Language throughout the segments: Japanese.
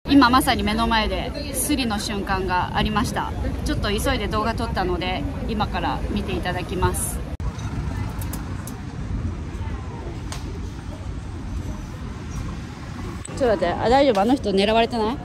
今まさに目の前でスリの瞬間がありました。ちょっと急いで動画撮ったので今から見ていただきます。ちょっと待って、大丈夫？あの人狙われてない？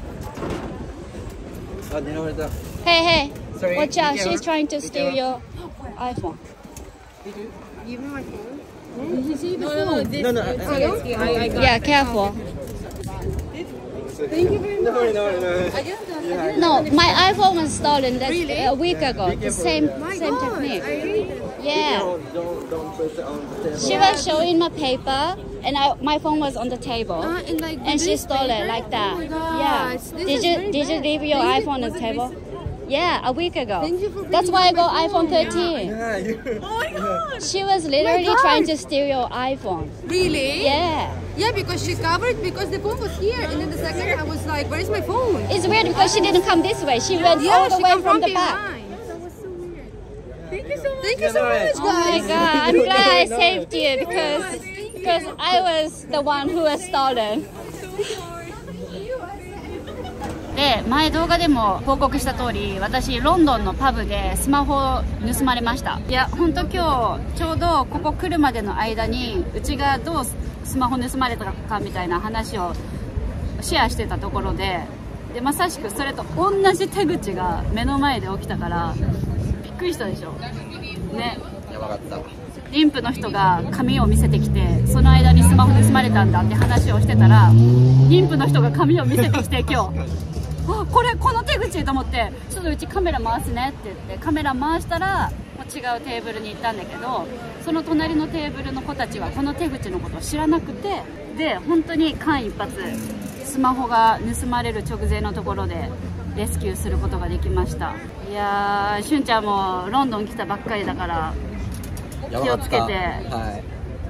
あ、狙われた。 Hey, hey, watch out, she's trying to steal your iPhone. Give me my phone. Did you see the phone? Yeah, careful. Thank you very much. No, my iPhone was stolen a week ago. The same technique. Yeah. She was showing my paper, and my phone was on the table, and she stole it like that. Yeah. Did you leave your iPhone on the table? Yeah, a week ago. That's why I got iPhone 13. Oh my god! She was literally trying to steal your iPhone. Really? Yeah. Yeah, because she covered because the phone was here, and then the second I was like, "Where is my phone?" It's weird because she didn't come this way. She went all the way from the back. That was so weird. Thank you so much. Thank you so much, Oh my guys. god, I'm glad I saved you because I was the one who was stolen. で、前動画でも報告した通り、私ロンドンのパブでスマホを盗まれました。いや、本当今日ちょうどここ来るまでの間にうちがどうスマホ盗まれたかみたいな話をシェアしてたところで、まさしくそれと同じ手口が目の前で起きたからびっくりしたでしょ。ね。 やばかった。 妊婦の人が紙を見せてきて、その間にスマホ盗まれたんだって話をしてたら、妊婦の人が紙を見せてきて今日。あ、この手口と思って、ちょっとうちカメラ回すねって言ってカメラ回したらもう違うテーブルに行ったんだけど、その隣のテーブルの子たちはこの手口のことを知らなくて、で本当に間一髪スマホが盗まれる直前のところでレスキューすることができました。いやー、しゅんちゃんもロンドン来たばっかりだから気をつけて。 はい。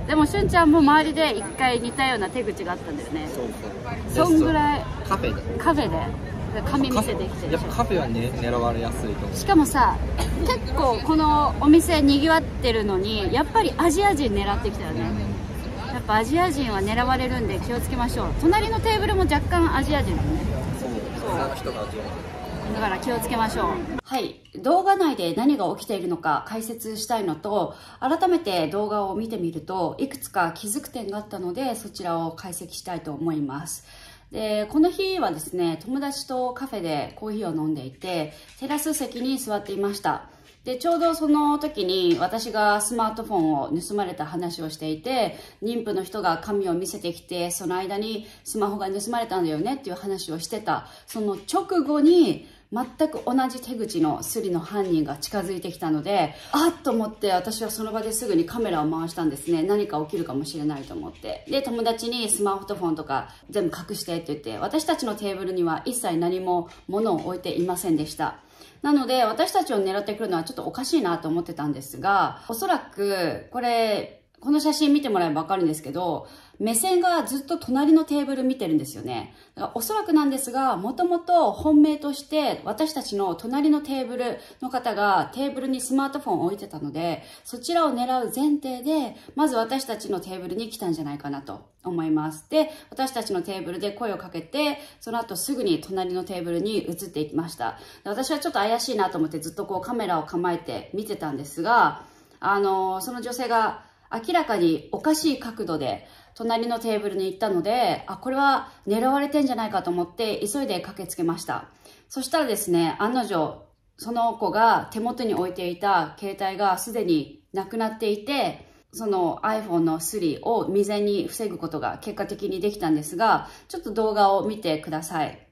でもしゅんちゃんも周りで一回似たような手口があったんだよね。そんぐらいカフェで紙見せてきてる。 やっぱカフェはね、狙われやすいと思う。 しかもさ、結構このお店にぎわってるのにやっぱりアジア人狙ってきたよね。やっぱアジア人は狙われるんで気をつけましょう。隣のテーブルも若干アジア人だね。 そうあの人がアジア人だから気をつけましょう。はい、動画内で何が起きているのか解説したいのと、改めて動画を見てみるといくつか気づく点があったので、そちらを解析したいと思います。で、この日はですね、友達とカフェでコーヒーを飲んでいて、テラス席に座っていました。で、ちょうどその時に私がスマートフォンを盗まれた話をしていて、妊婦の人が紙を見せてきて、その間にスマホが盗まれたんだよねっていう話をしてた、その直後に全く同じ手口のスリの犯人が近づいてきたので、あっと思って私はその場ですぐにカメラを回したんですね。何か起きるかもしれないと思って。で、友達にスマートフォンとか全部隠してって言って、私たちのテーブルには一切何も物を置いていませんでした。なので私たちを狙ってくるのはちょっとおかしいなと思ってたんですが、おそらくこの写真見てもらえばわかるんですけど、目線がずっと隣のテーブル見てるんですよね。だからおそらくなんですが、もともと本命として私たちの隣のテーブルの方がテーブルにスマートフォンを置いてたので、そちらを狙う前提で、まず私たちのテーブルに来たんじゃないかなと思います。で、私たちのテーブルで声をかけて、その後すぐに隣のテーブルに移っていきました。で、私はちょっと怪しいなと思ってずっとこうカメラを構えて見てたんですが、その女性が明らかにおかしい角度で隣のテーブルに行ったので、これは狙われてんじゃないかと思って急いで駆けつけました。そしたらですね、案の定その子が手元に置いていた携帯がすでになくなっていて、その iPhone の3を未然に防ぐことが結果的にできたんですが、ちょっと動画を見てください。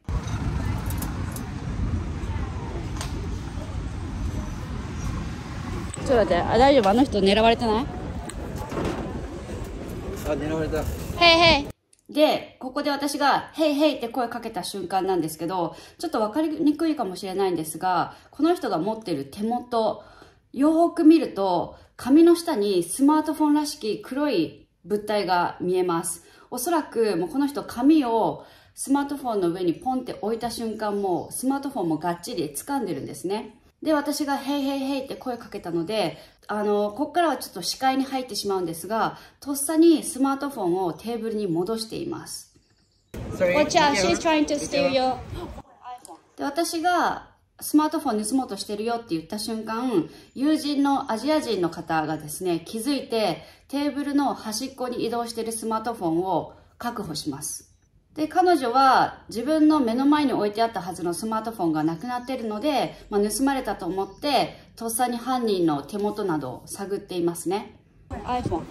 ちょっと待って、大丈夫？あの人狙われてない？ 狙われた。 ヘイヘイで、ここで私がヘイヘイって声かけた瞬間なんですけど、ちょっと分かりにくいかもしれないんですが、この人が持っている手元、よーく見ると紙の下にスマートフォンらしき黒い物体が見えます。おそらくもうこの人紙をスマートフォンの上にポンって置いた瞬間、もうスマートフォンもがっちり掴んでるんですね。で、私がヘイヘイヘイって声かけたので、ここからはちょっと視界に入ってしまうんですが、とっさにスマートフォンをテーブルに戻しています。 Watch out, she's trying to steal your iPhone. で、私がスマートフォン盗もうとしてるよって言った瞬間、友人のアジア人の方がですね、気づいてテーブルの端っこに移動しているスマートフォンを確保します。で、彼女は自分の目の前に置いてあったはずのスマートフォンがなくなっているので、盗まれたと思って、とっさに犯人の手元などを探っていますね。iPhone。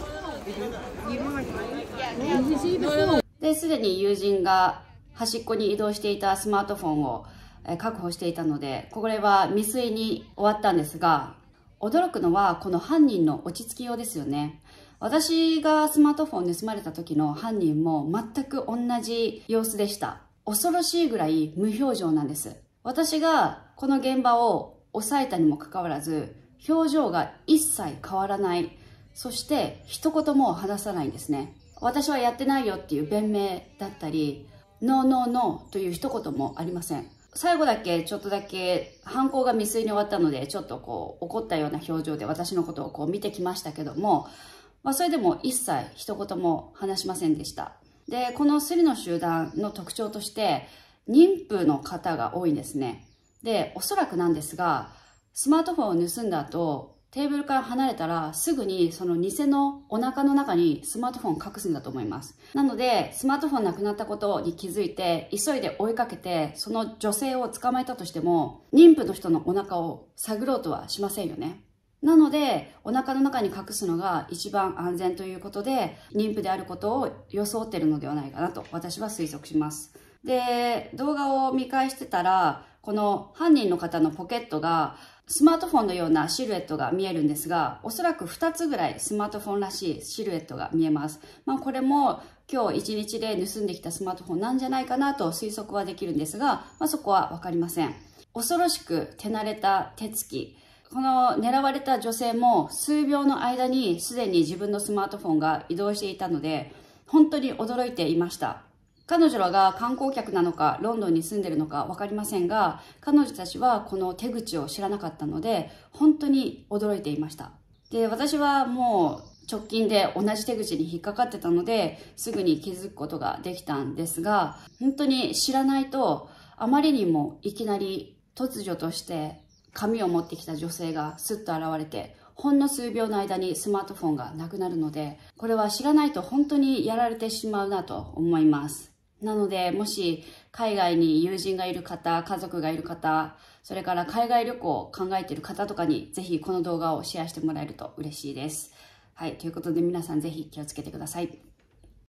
で、すでに友人が端っこに移動していたスマートフォンを確保していたので、これは未遂に終わったんですが、驚くのはこの犯人の落ち着きようですよね。私がスマートフォン盗まれた時の犯人も全く同じ様子でした。恐ろしいぐらい無表情なんです。私がこの現場を抑えたにもかかわらず、表情が一切変わらない。そして一言も話さないんですね。私はやってないよっていう弁明だったり、ノーノーノーという一言もありません。最後だけちょっとだけ犯行が未遂に終わったので、ちょっと怒ったような表情で私のことを見てきましたけども、それでも一切一言も話しませんでした。で、このスリの集団の特徴として、妊婦の方が多いんですね。で、おそらくなんですが、スマートフォンを盗んだ後、テーブルから離れたらすぐにその偽のお腹の中にスマートフォンを隠すんだと思います。なので、スマートフォンなくなったことに気づいて、急いで追いかけて、その女性を捕まえたとしても、妊婦の人のお腹を探ろうとはしませんよね。なので、お腹の中に隠すのが一番安全ということで、妊婦であることを装っているのではないかなと私は推測します。で、動画を見返してたら、この犯人の方のポケットがスマートフォンのようなシルエットが見えるんですが、おそらく2つぐらいスマートフォンらしいシルエットが見えます。これも今日一日で盗んできたスマートフォンなんじゃないかなと推測はできるんですが、そこはわかりません。恐ろしく手慣れた手つき。この狙われた女性も数秒の間にすでに自分のスマートフォンが移動していたので、本当に驚いていました。彼女らが観光客なのかロンドンに住んでいるのか分かりませんが、彼女たちはこの手口を知らなかったので本当に驚いていました。で、私はもう直近で同じ手口に引っかかってたのですぐに気づくことができたんですが、本当に知らないと、あまりにもいきなり突如として紙を持ってきた女性がスッと現れて、ほんの数秒の間にスマートフォンがなくなるので、これは知らないと本当にやられてしまうなと思います。なので、もし海外に友人がいる方、家族がいる方、それから海外旅行を考えている方とかに、ぜひこの動画をシェアしてもらえると嬉しいです。はい、ということで皆さんぜひ気をつけてください。